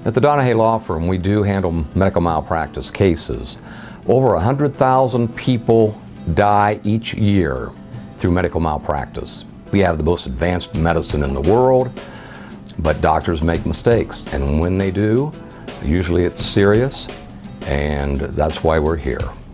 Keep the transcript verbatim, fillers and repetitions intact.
At the Donahue Law Firm, we do handle medical malpractice cases. Over one hundred thousand people die each year through medical malpractice. We have the most advanced medicine in the world, but doctors make mistakes, and when they do, usually it's serious, and that's why we're here.